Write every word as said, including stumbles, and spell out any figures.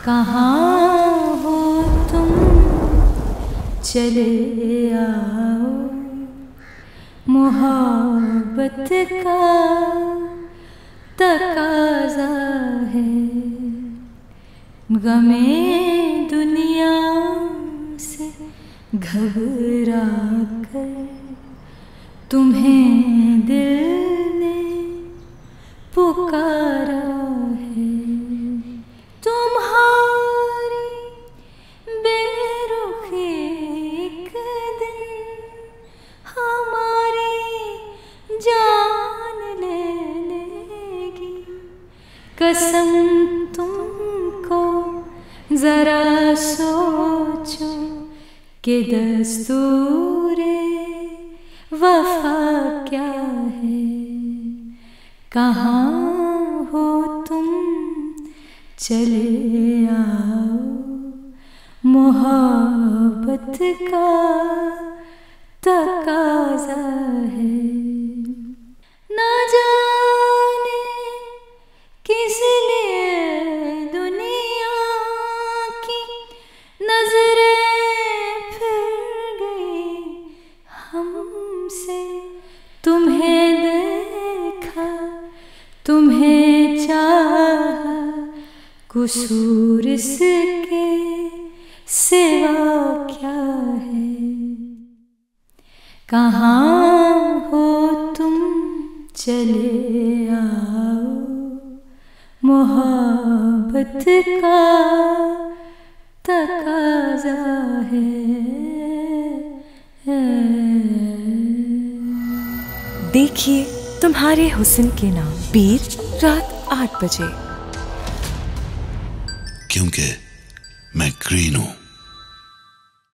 कहाँ हो तुम चले आओ, मोहब्बत का तकाज़ा है। गमे दुनिया से घबरा कर तुम्हें दिल ने पुकारा है। तुम्हारी बेरुखी एक दिन हमारी जान ले लेगी। कसम तुमको जरा सोचो कि दस्तूरे वफा क्या है। कहाँ हो तुम चले आओ, मोहब्बत का तकाज़ा है। ना जाने किस लिए दुनिया की नजरें फिर गई हमसे। तुम्हें देखा, तुम्हें चाहा, कसूर इसके सिवा क्या है। कहाँ हो तुम चले आओ, मोहब्बत का तकाज़ा है। देखिए तुम्हारे हुस्न के नाम, बीर रात आठ बजे। क्योंकि मैं ग्रीन हूं।